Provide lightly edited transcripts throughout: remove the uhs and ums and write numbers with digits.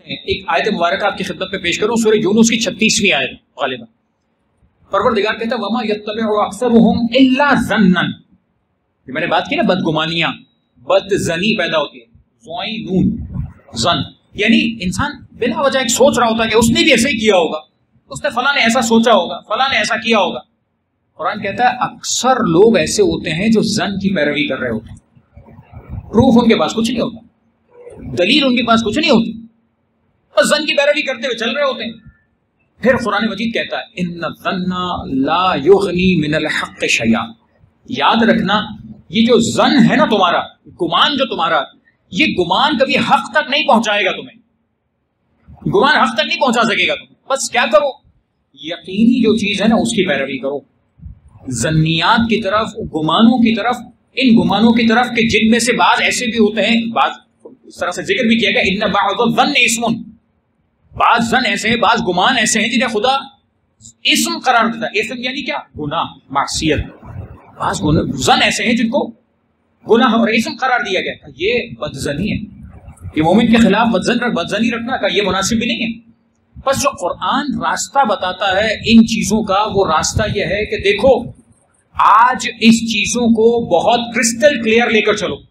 ایک آیت مبارکہ آپ کی خدمت میں پیش کروں، سورہ یونس کی 36ویں آیت غالباً۔ پروردگار کہتا ہے وما یتبع اکثرهم الا ظنا، میں نے بات کی نا بدگمانیاں، بد زنی پیدا ہوتی ہے، زوئیں نون زن، یعنی انسان بلا وجہ ایک سوچ رہا ہوتا ہے کہ اس نے بھی ایسے ہی کیا ہوگا، اس نے فلاں نے ایسا سوچا ہوگا، فلاں نے ایسا کیا ہوگا۔ قرآن کہتا ہے اکثر لوگ ایسے ہوتے ہیں جو زن کی پیروی کر رہے ہوتے ہیں، پروف ان کے پاس کچھ نہیں ہوتا، دلیل ان کے پاس کچھ نہیں ہوتی، بس زن کی پیروی کرتے ہوئے چل رہے ہوتے ہیں۔ پھر قرآن مجید کہتا ہے ان الظن لا یغنی من الحق شیئا، یاد رکھنا یہ جو زن ہے نا تمہارا، گمان جو تمہارا، یہ گمان کبھی حق تک نہیں پہنچائے گا تمہیں، گمان حق تک نہیں پہنچا سکے گا تمہیں۔ بس کیا کرو، یقینی جو چیز ہے نا اس کی پیروی کرو، ظنیات کی طرف، گمانوں کی طرف، ان گمانوں کی طرف کہ جن میں سے بعض ایسے بھی ہوتے ہیں، بعض اس طرح سے ذکر بھی کیا گیا ان بعض الظن اسم، بعض زن ایسے ہیں، بعض گمان ایسے ہیں جنہیں خدا اسم قرار دیتا ہے، اسم یعنی کیا، گناہ، معصیت، بعض زن ایسے ہیں جن کو گناہ اور اسم قرار دیا گیا، یہ بدزنی ہے، یہ مومن کے خلاف بدزنی رکھنا کا یہ مناسب بھی نہیں ہے۔ بس جو قرآن راستہ بتاتا ہے ان چیزوں کا، وہ راستہ یہ ہے کہ دیکھو آج اس چیزوں کو بہت کرسٹل کلیئر لے کر چلو،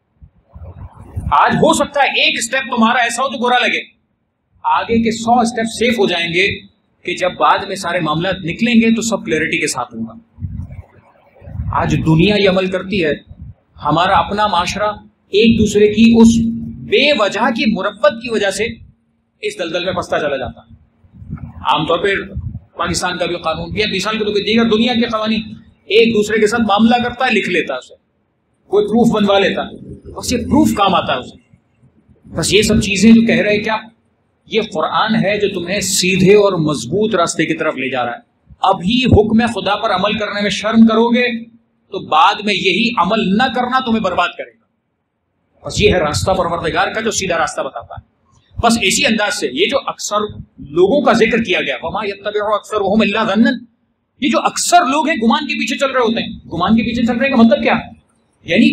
آج ہو سکتا ہے ایک سٹیپ تمہارا ایسا ہو تو برا لگے، آگے کے 100 سٹیپ سیف ہو جائیں گے کہ جب بعد میں سارے معاملات نکلیں گے تو سب کلیئرٹی کے ساتھ ہوگا۔ آج دنیا یہ عمل کرتی ہے، ہمارا اپنا معاشرہ ایک دوسرے کی اس بے وجہ کی مربت کی وجہ سے اس دلدل میں پھنستا چلا جاتا ہے۔ عام طور پہ پاکستان کا بھی قانون یا مثال کے طور پہ دیگر دنیا کے قوانین، ایک دوسرے کے ساتھ معاملہ کرتا ہے، لکھ لیتا ہے اسے، کوئی پروف بنوا لیتا ہے، بس یہ پروف کام آتا ہے اسے۔ بس یہ سب چیزیں جو کہہ رہے کیا، یہ قرآن ہے جو تمہیں سیدھے اور مضبوط راستے کی طرف لے جا رہا ہے۔ ابھی حکم خدا پر عمل کرنے میں شرم کرو گے تو بعد میں یہی عمل نہ کرنا تمہیں برباد کرے گا۔ بس یہ ہے راستہ پروردگار کا جو سیدھا راستہ بتاتا ہے۔ بس اسی انداز سے یہ جو اکثر لوگوں کا ذکر کیا گیا وما یتبع اکثرهم الا ظنا، یہ جو اکثر لوگ ہیں گمان کے پیچھے چل رہے ہوتے ہیں۔ گمان کے پیچھے چل رہے کا مطلب کیا ہے، یعنی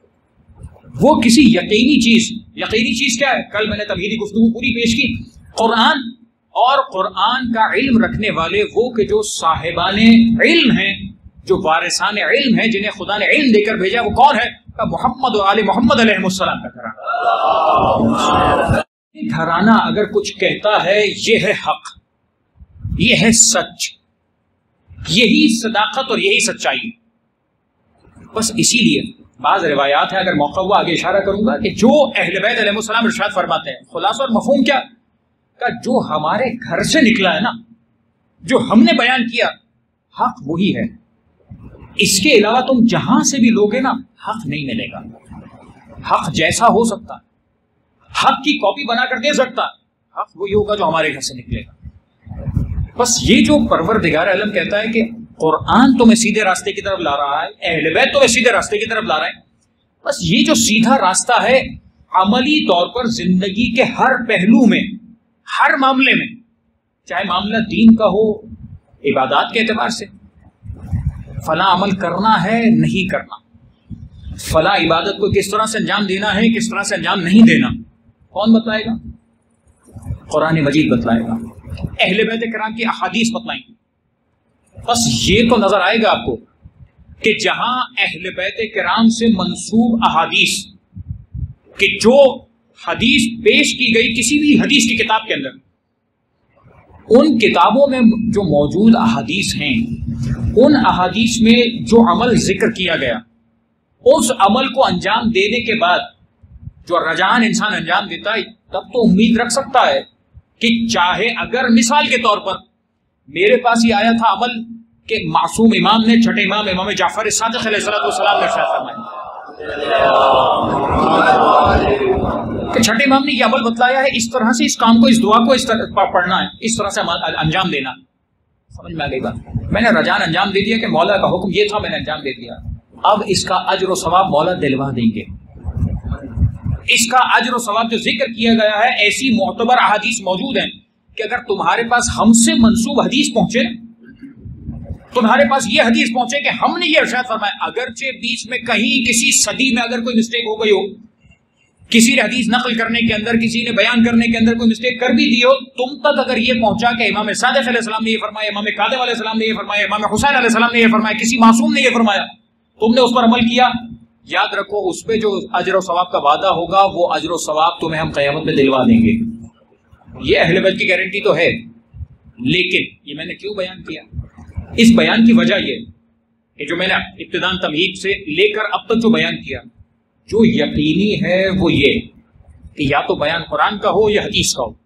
وہ کسی یقینی چیز کیا ہے، کل میں نے تمہیدی گفتگو پوری پیش کی، قرآن اور قرآن کا علم رکھنے والے وہ کہ جو صاحبان علم ہیں، جو وارثان علم ہیں، جنہیں خدا نے علم دے کر بھیجا، وہ کون ہے، محمد و آل محمد علیہ السلام کا گھرانہ۔ گھرانہ اگر کچھ کہتا ہے یہ ہے حق، یہ ہے سچ، یہی صداقت اور یہی سچائی۔ بس اسی لیے بعض روایات ہیں، اگر موقع ہوا آگے اشارہ کروں گا، کہ جو اہل بیت علیہ السلام ارشاد فرماتے ہیں، خلاصہ اور مفہوم کیا کہ جو ہمارے گھر سے نکلا ہے نا، جو ہم نے بیان کیا، حق وہی ہے، اس کے علاوہ تم جہاں سے بھی لوگے نا حق نہیں ملے گا۔ حق جیسا ہو سکتا، حق کی کاپی بنا کر دے سکتا، حق وہی ہوگا جو ہمارے گھر سے نکلے گا۔ بس یہ جو پروردگار عالم کہتا ہے کہ قرآن تمہیں سیدھے راستے کی طرف لا رہا ہے، اہل بیت تمہیں سیدھے راستے کی طرف لا رہے ہیں، بس یہ جو سیدھا راستہ ہے عملی طور پر زندگی کے ہر پہلو میں، ہر معاملے میں، چاہے معاملہ دین کا ہو، عبادات کے اعتبار سے، فلاں عمل کرنا ہے نہیں کرنا، فلاں عبادت کو کس طرح سے انجام دینا ہے، کس طرح سے انجام نہیں دینا، کون بتلائے گا؟ قرآن مجید بتلائے گا، اہل بیت کرام کی احادیث بتلائیں گے۔ بس یہ تو نظر آئے گا آپ کو کہ جہاں اہل بیت کرام سے منسوب احادیث، کہ جو حدیث پیش کی گئی کسی بھی حدیث کی کتاب کے اندر، ان کتابوں میں جو موجود احادیث ہیں، ان احادیث میں جو عمل ذکر کیا گیا، اس عمل کو انجام دینے کے بعد جو رجحان انسان انجام دیتا ہے، تب تو امید رکھ سکتا ہے کہ چاہے اگر مثال کے طور پر میرے پاس یہ آیا تھا عمل کہ معصوم امام نے، چھٹے امام امام جعفر صادق علیہ السلام نے ارشاد فرمایا کہ چھٹے امام نے یہ عمل بتلایا ہے، اس طرح سے اس کام کو، اس دعا کو اس طرح پڑھنا ہے، اس طرح سے انجام دینا۔ سمجھ میں آ گئی بات؟ میں نے رجحان انجام دے دیا کہ مولا کا حکم یہ تھا، میں نے انجام دے دیا، اب اس کا اجر و ثواب مولا دلوا دیں گے۔ اس کا اجر و ثواب جو ذکر کیا گیا ہے، ایسی معتبر احادیث موجود ہیں کہ اگر تمہارے پاس ہم سے منسوب حدیث پہنچے، تمہارے پاس یہ حدیث پہنچے کہ ہم نے یہ ارشاد فرمایا، اگرچہ بیچ میں کہیں کسی صدی میں اگر کوئی مسٹیک ہو گئی ہو، کسی نے حدیث نقل کرنے کے اندر، کسی نے بیان کرنے کے اندر کوئی مسٹیک کر بھی دی ہو، تم تک اگر یہ پہنچا کہ امام صادق علیہ السلام نے یہ فرمایا، امام کاظم علیہ السلام نے یہ فرمایا، امام حسین علیہ السلام نے یہ فرمایا، کسی معصوم نے یہ فرمایا، تم نے اس پر عمل کیا، یاد رکھو اس پہ جو اجر و ثواب کا وعدہ ہوگا وہ اجر و ثواب تمہیں ہم قیامت میں دلوا دیں گے. یہ اہل بیت کی گارنٹی تو ہے. لیکن یہ میں نے کیوں بیان کیا؟ اس بیان کی وجہ یہ کہ جو میں نے ابتداء تمہید سے لے کر اب تک جو بیان کیا، جو یقینی ہے وہ یہ کہ یا تو بیان قرآن کا ہو یا حدیث کا ہو.